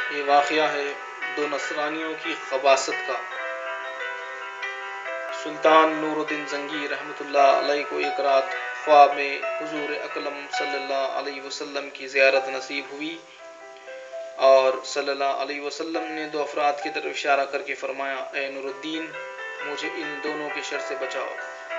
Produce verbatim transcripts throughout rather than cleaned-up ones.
یہ واقعہ ہے دو نصرانیوں کی خباثت کا۔ سلطان نور الدین زنگی رحمۃ اللہ علیہ کو ایک رات خواب میں حضور اکرم صلی اللہ علیہ وسلم کی زیارت نصیب ہوئی اور صلی اللہ علیہ وسلم نے دو افراد کی طرف اشارہ کر کے فرمایا، اے نور الدین، مجھے ان دونوں کے شر سے بچاؤ۔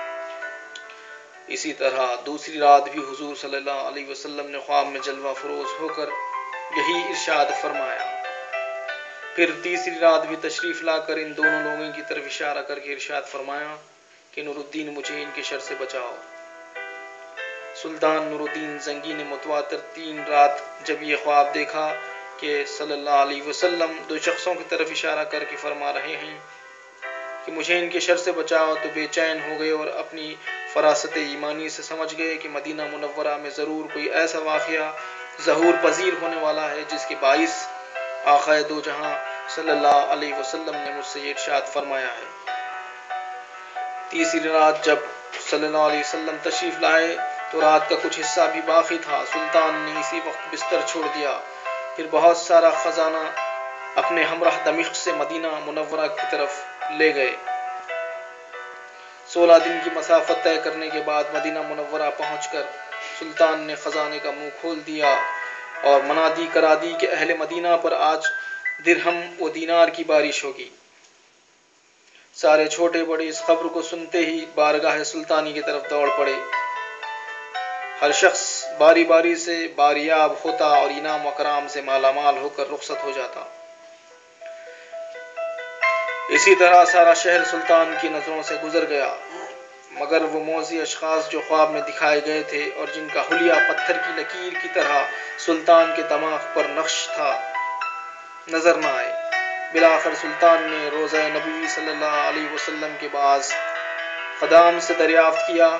اسی طرح دوسری رات بھی حضور صلی اللہ علیہ وسلم نے خواب میں جلوہ فروز ہو کر یہی ارشاد فرمایا۔ پھر تیسری رات بھی تشریف لا کر ان دونوں لوگوں کی طرف اشارہ کر کے ارشاد فرمایا کہ نور الدین، مجھے ان کے شر سے بچاؤ۔ سلطان نور الدین زنگی نے متواتر تین رات جب یہ خواب دیکھا کہ صلی اللہ علیہ وسلم دو شخصوں کی طرف اشارہ کر کے فرما رہے ہیں کہ مجھے ان کے شر سے بچاؤ، تو بے چین ہو گئے اور اپنی فراست ایمانی سے سمجھ گئے کہ مدینہ منورہ میں ضرور کوئی ایسا واقعہ ظہور پذیر ہونے والا ہے جس کے باعث آقا دو جہاں صلی اللہ علیہ وسلم نے مجھ سے یہ ارشاد فرمایا ہے۔ تیسری رات جب صلی اللہ علیہ وسلم تشریف لائے تو رات کا کچھ حصہ بھی باقی تھا۔ سلطان نے اسی وقت بستر چھوڑ دیا، پھر بہت سارا خزانہ اپنے ہمراہ دمشق سے مدینہ منورہ کی طرف لے گئے۔ سولہ دن کی مسافت طے کرنے کے بعد مدینہ منورہ پہنچ کر سلطان نے خزانے کا منہ کھول دیا اور منادی کرا دی کہ اہل مدینہ پر آج درہم و دینار کی بارش ہوگی۔ سارے چھوٹے بڑے اس خبر کو سنتے ہی بارگاہ سلطانی کی طرف دوڑ پڑے۔ ہر شخص باری باری سے باریاب ہوتا اور انعام و اکرام سے مالا مال ہو کر رخصت ہو جاتا۔ اسی طرح سارا شہر سلطان کی نظروں سے گزر گیا، مگر وہ موذی اشخاص جو خواب میں دکھائے گئے تھے اور جن کا حلیہ پتھر کی لکیر کی طرح سلطان کے دماغ پر نقش تھا، نظر نہ آئے۔ بالآخر سلطان نے روضہ نبوی صلی اللہ علیہ وسلم کے بعض خدام سے دریافت کیا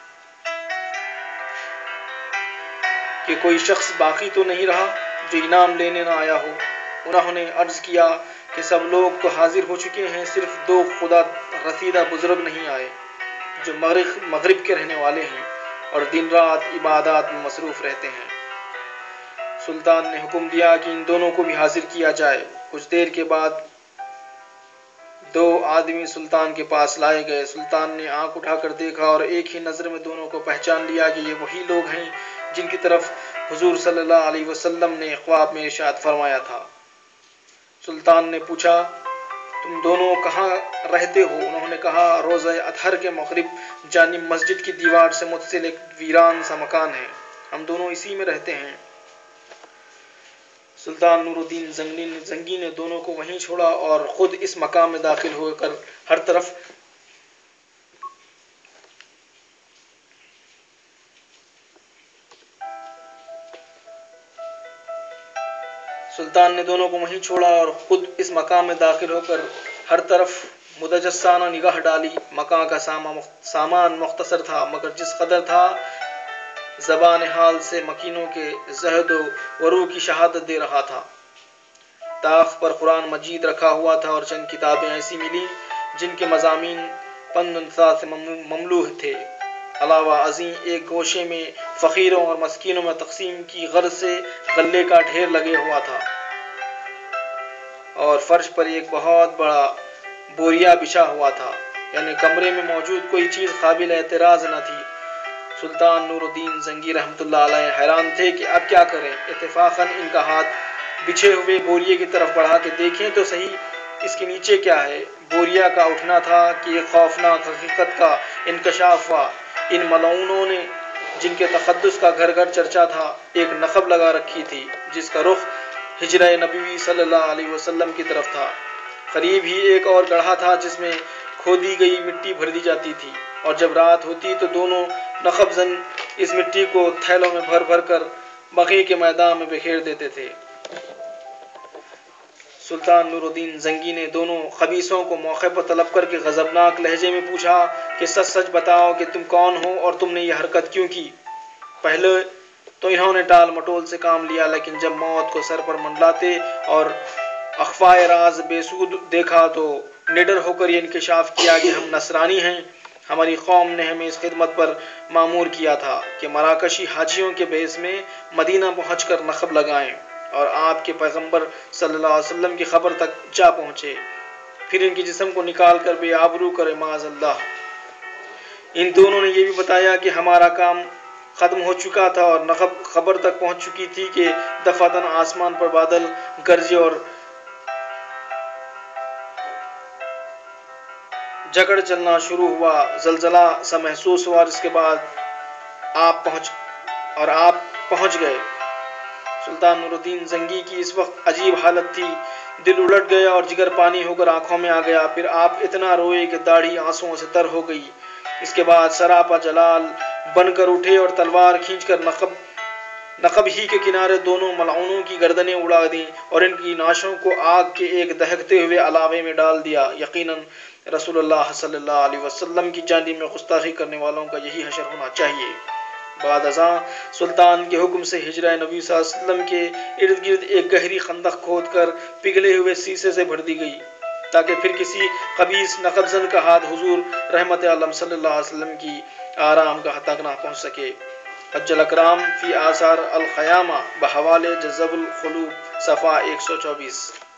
کہ کوئی شخص باقی تو نہیں رہا جو انعام لینے نہ آیا ہو۔ انہوں نے عرض کیا کہ سب لوگ تو حاضر ہو چکے ہیں، صرف دو خدا رسیدہ بزرگ نہیں آئے جو مغرب کے رہنے والے ہیں اور دن رات عبادات میں مصروف رہتے ہیں۔ سلطان نے حکم دیا کہ ان دونوں کو بھی حاضر کیا جائے۔ کچھ دیر کے بعد دو آدمی سلطان کے پاس لائے گئے۔ سلطان نے آنکھ اٹھا کر دیکھا اور ایک ہی نظر میں دونوں کو پہچان لیا کہ یہ وہی لوگ ہیں جن کی طرف حضور صلی اللہ علیہ وسلم نے خواب میں ارشاد فرمایا تھا۔ سلطان نے پوچھا، تم دونوں کہاں رہتے ہو؟ انہوں نے کہا، روضہ اطہر کے مغرب جانب مسجد کی دیوار سے متصل ایک ویران سا مکان ہے، ہم دونوں اسی میں رہتے ہیں۔ سلطان نور الدین زنگی نے دونوں کو وہیں چھوڑا اور خود اس مکان میں داخل ہو کر ہر طرف سلطان نے دونوں کو وہیں چھوڑا اور خود اس مکان میں داخل ہو کر ہر طرف مدجسانہ نگاہ ڈالی۔ مکان کا سامان مختصر تھا، مگر جس قدر تھا زبان حال سے مکینوں کے زہد و ورع کی شہادت دے رہا تھا۔ طاق پر قرآن مجید رکھا ہوا تھا اور چند کتابیں ایسی ملی جن کے مضامین پند و نصیحت سے مملوء تھے۔ علاوہ ازیں ایک گوشے میں فقیروں اور مسکینوں میں تقسیم کی غرض سے غلے کا ڈھیر لگے ہوا تھا اور فرش پر ایک بہت بڑا بوریا بچھا ہوا تھا، یعنی کمرے میں موجود کوئی چیز قابل اعتراض نہ تھی۔ سلطان نور الدین زنگی رحمۃ اللہ علیہ حیران تھے کہ اب کیا کریں۔ اتفاقاً ان کا ہاتھ بچھے ہوئے بوریے کی طرف بڑھا کے دیکھیں تو صحیح اس کے نیچے کیا ہے۔ بوریا کا اٹھنا تھا کہ ایک خوفناک حقیقت کا انکشاف ہوا۔ ان ملعونوں نے، جن کے تقدس کا گھر گھر چرچا تھا، ایک نقب لگا رکھی تھی جس کا رخ ہجرہ نبوی صلی اللہ علیہ وسلم کی طرف تھا۔ قریب ہی ایک اور گڑھا تھا جس میں کھودی گئی مٹی بھر دی جاتی تھی، اور جب رات ہوتی تو دونوں نقب زن اس مٹی کو تھیلوں میں بھر بھر کر بقیع کے میدان میں بکھیر دیتے تھے۔ سلطان نور الدین زنگی نے دونوں خبیثوں کو موقع پر طلب کر کے غضبناک لہجے میں پوچھا کہ سچ سچ بتاؤ کہ تم کون ہو اور تم نے یہ حرکت کیوں کی؟ پہلے تو انہوں نے ٹال مٹول سے کام لیا، لیکن جب موت کو سر پر منڈلاتے اور اخفائے راز بے سود دیکھا تو نڈر ہو کر یہ انکشاف کیا کہ ہم نصرانی ہیں۔ ہماری قوم نے ہمیں اس خدمت پر مامور کیا تھا کہ مراکشی حاجیوں کے بیس میں مدینہ پہنچ کر نقب لگائیں اور آپ کے پیغمبر صلی اللہ علیہ وسلم کی خبر تک جا پہنچے، پھر ان کے جسم کو نکال کر بے آبرو کرے معاذ اللہ۔ ان دونوں نے یہ بھی بتایا کہ ہمارا کام ختم ہو چکا تھا اور خبر تک پہنچ چکی تھی کہ دفعتاً آسمان پر بادل گرجے اور جھکڑ چلنا شروع ہوا، زلزلہ سا محسوس ہوا، اور اس کے بعد آپ پہنچ اور آپ پہنچ گئے۔ سلطان نور الدین زنگی کی اس وقت عجیب حالت تھی، دل الٹ گیا اور جگر پانی ہو کر آنکھوں میں آ گیا۔ پھر آپ اتنا روئے کہ داڑھی آنسوؤں سے تر ہو گئی۔ اس کے بعد سراپا جلال بن کر اٹھے اور تلوار کھینچ کر نقب نقب ہی کے کنارے دونوں ملعونوں کی گردنیں اڑا دیں اور ان کی ناشوں کو آگ کے ایک دہکتے ہوئے علاوے میں ڈال دیا۔ یقیناً رسول اللہ صلی اللہ علیہ وسلم کی جانب میں گستاخی کرنے والوں کا یہی حشر ہونا چاہیے۔ بعد ازاں سلطان کے حکم سے حجرہ نبی صلی اللہ علیہ وسلم کے ارد گرد ایک گہری خندق کھود کر پگھلے ہوئے سیسے سے بھر دی گئی تاکہ پھر کسی خبیث نقب زن کا ہاتھ حضور رحمت عالم صلی اللہ علیہ وسلم کی آرام گاہ تک نہ پہنچ سکے۔ حج الاکرام فی آثار الخیامہ بحوالے جذب القلوب صفحہ ایک سو چوبیس۔